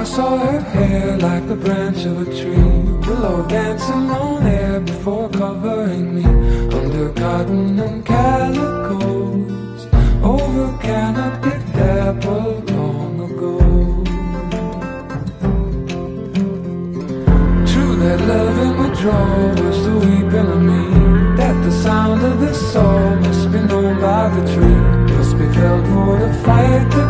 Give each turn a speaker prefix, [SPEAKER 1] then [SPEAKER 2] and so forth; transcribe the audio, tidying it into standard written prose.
[SPEAKER 1] I saw her hair like the branch of a tree, willow dancing on air before covering me, under cotton and calicos, over canopied dapple long ago. True that love and withdrawal was the weeping of me, that the sound of this soul must be known by the tree, must be felt for the fight